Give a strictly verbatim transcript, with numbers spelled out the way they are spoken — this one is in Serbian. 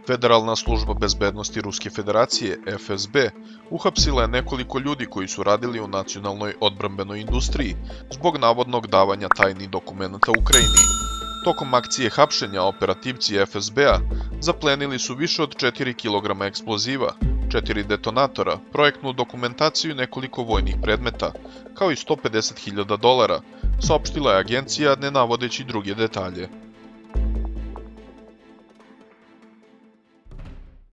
Federalna služba bezbednosti Ruske federacije, F S B, uhapsila je nekoliko ljudi koji su radili u nacionalnoj odbrambenoj industriji zbog navodnog davanja tajnih dokumenata Ukrajini. Tokom akcije hapšenja operativci F S B-a zaplenili su više od četiri kilograma eksploziva, četiri detonatora, projektnu dokumentaciju i nekoliko vojnih predmeta, kao i sto pedeset hiljada dolara, saopštila je agencija ne navodeći druge detalje.